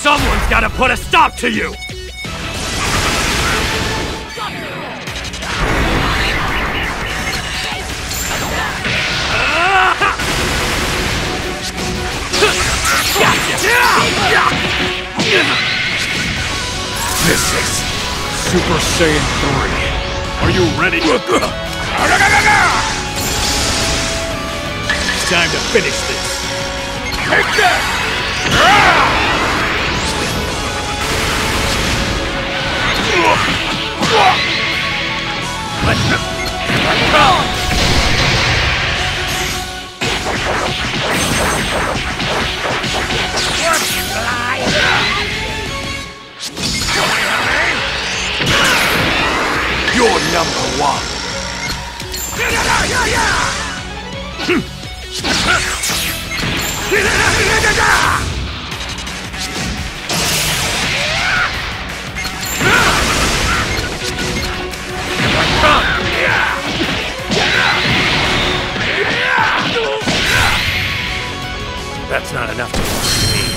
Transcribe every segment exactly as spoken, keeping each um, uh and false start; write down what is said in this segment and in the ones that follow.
Someone's gotta put a stop to you! This is Super Saiyan three. Are you ready? It's time to finish this. Take that! Let's go! You're number one. That's not enough to watch me.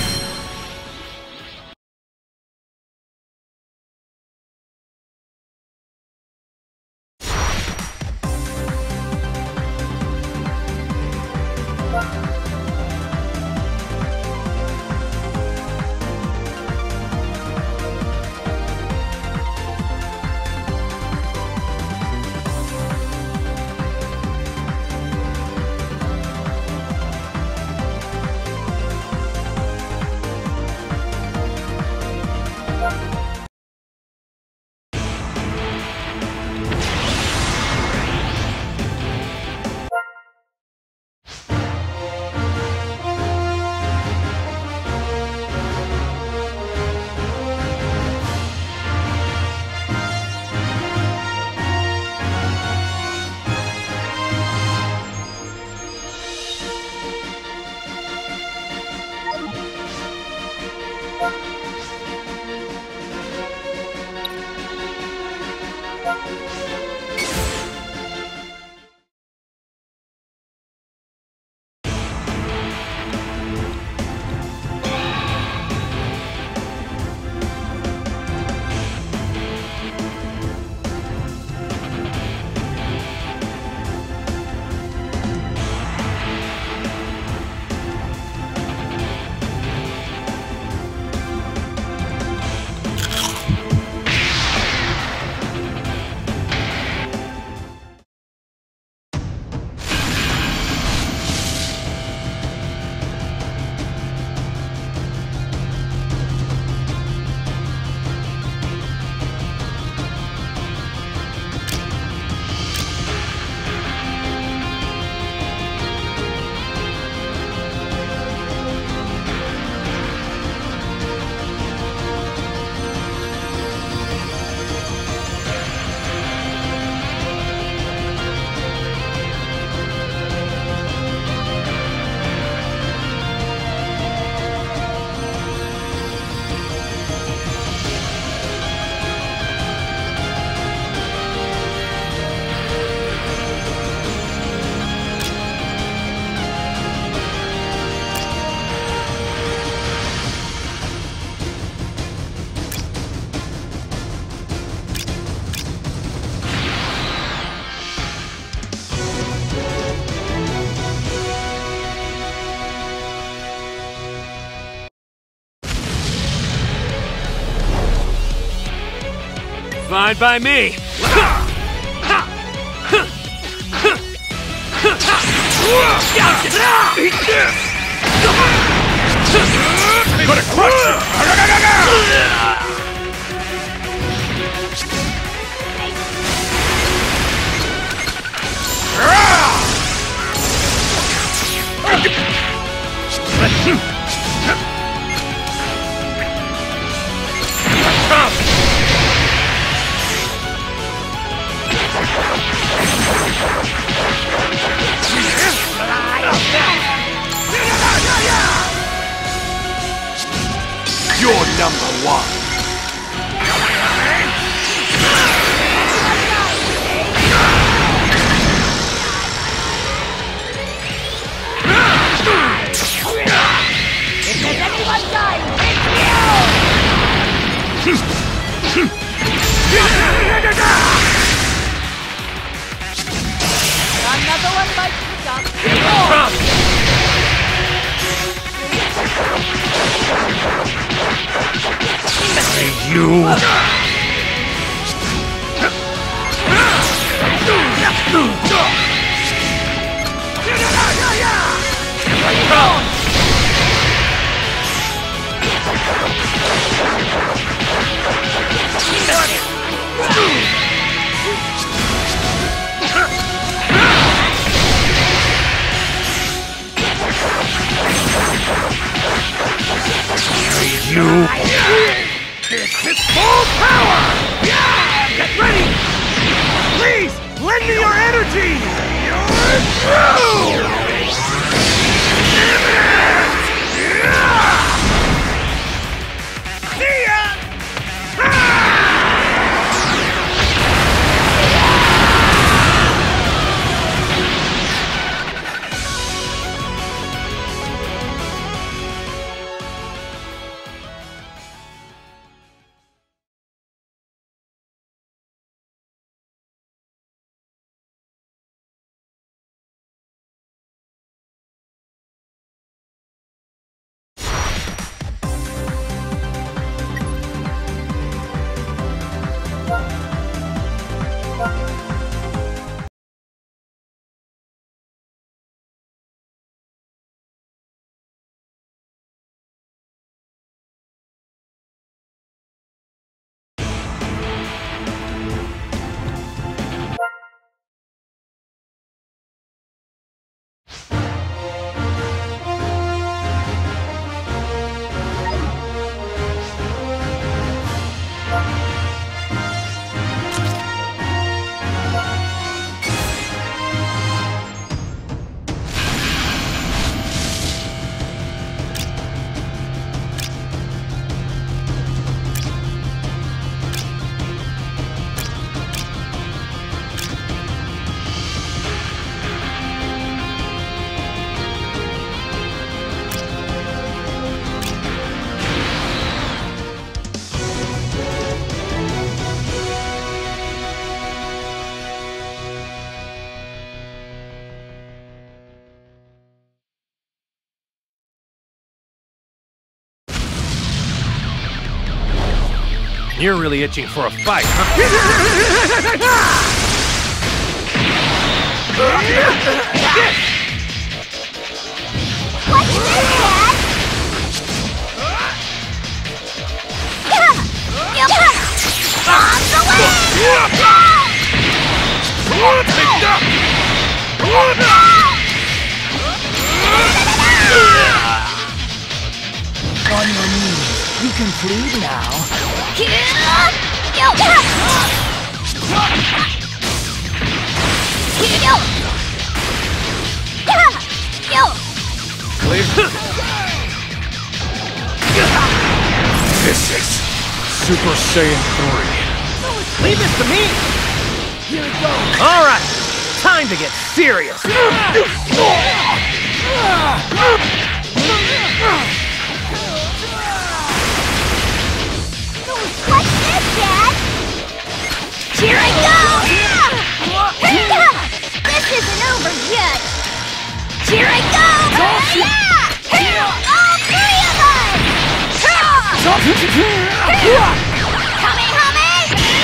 Fine by me. Eat this! I'm gonna crush you! You're number one. If there's anyone dying, it's you! Another one bites the dust. You! You! This is full power! Get ready! Please, lend me your energy! You're through! See ya! You're really itching for a fight, huh? What's this, Dad? On the way! On your knees. You can plead now. This is Super Saiyan three. Leave this to me! Here it goes. All right, time to get serious. What's this, Dad? Here I go! This isn't over yet! Here I go! All three of us! Kamehameha!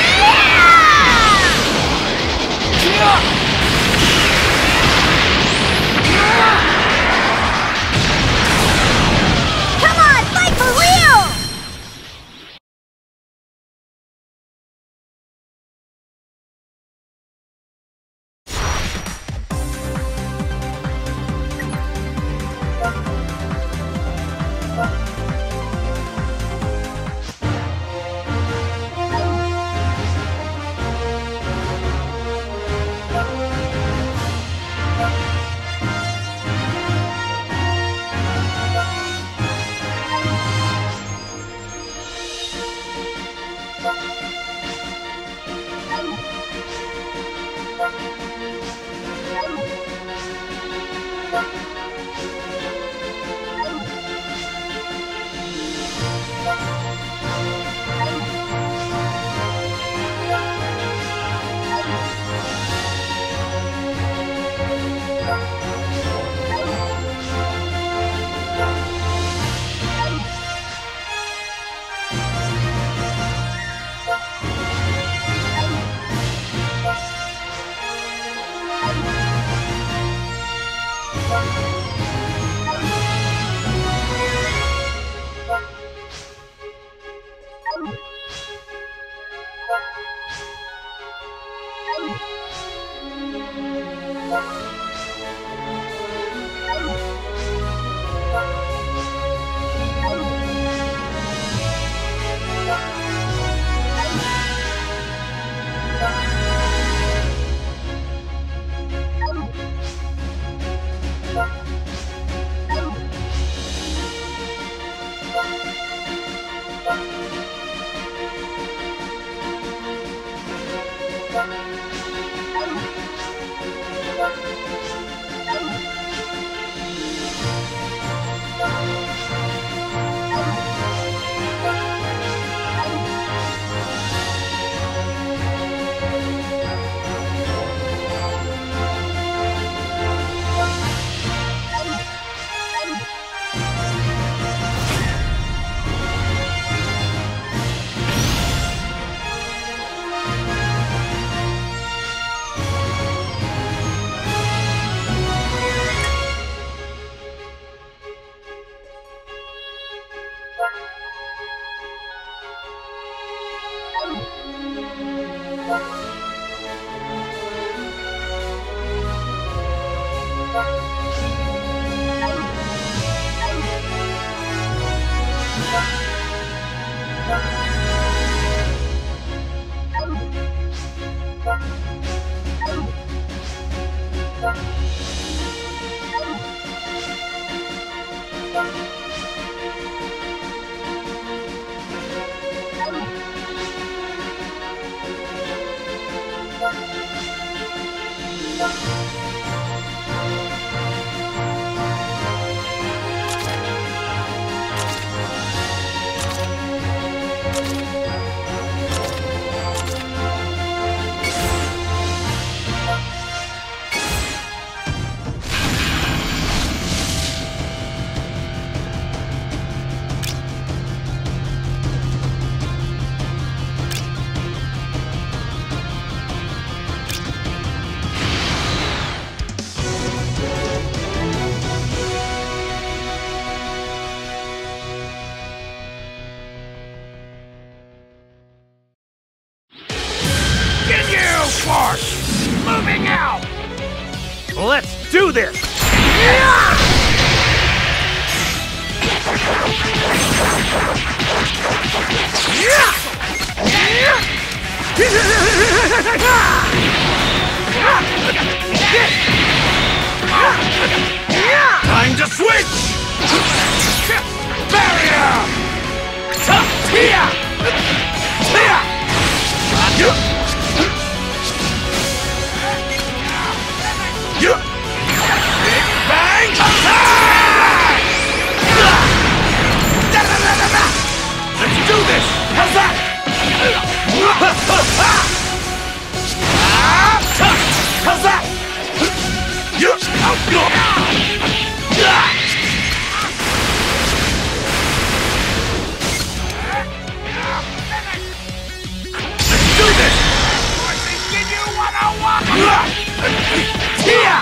Come on, fight for real! Thank you. Moving out! Let's do this! Time to switch! Barrier! Tia! Tia! Big Bang Attack! Let's do this! How's that? How's that? Let's do this! Give you what I want! Here!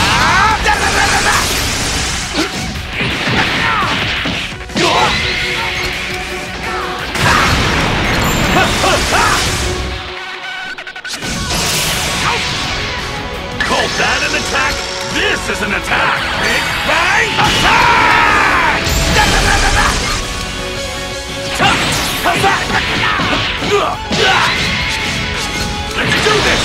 Call that an attack? This is an attack! Big Bang Attack! How's that? Let's do this!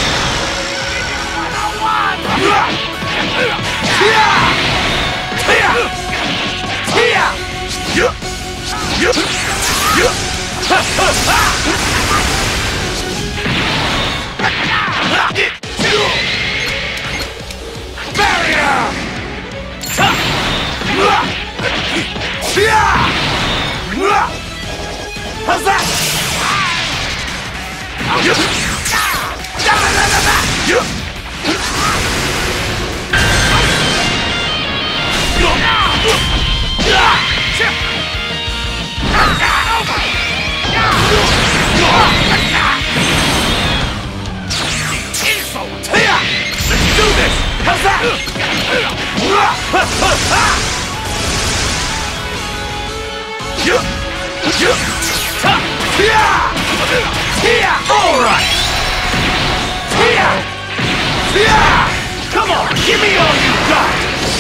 Barrier! How's that? Let's do this! How's that? All right! Come on, give me all you got!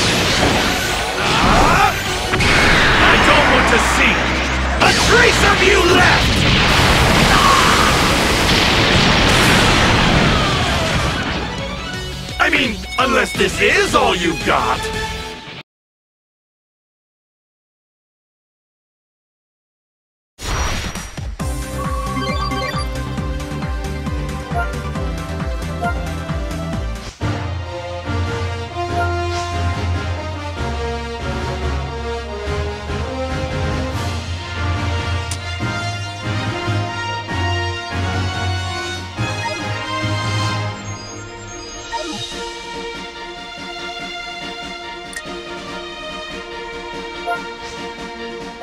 I don't want to see a trace of you left! I mean, unless this is all you've got!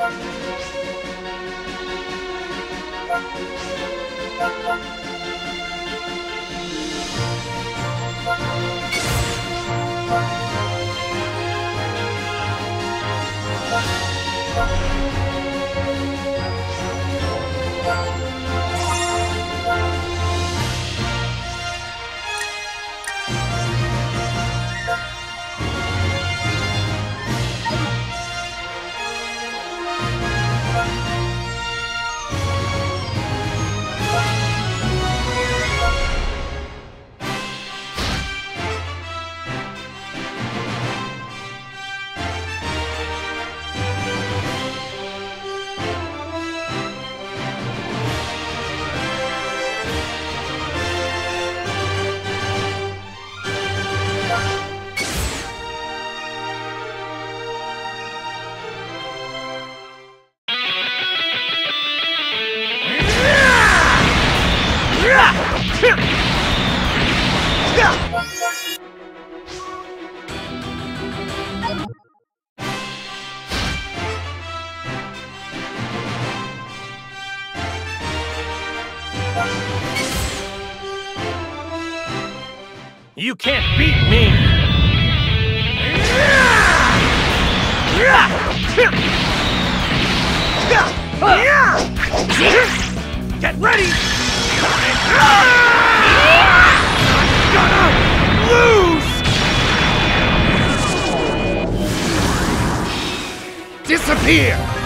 You can't beat me! Get ready! I'm gonna lose! Disappear!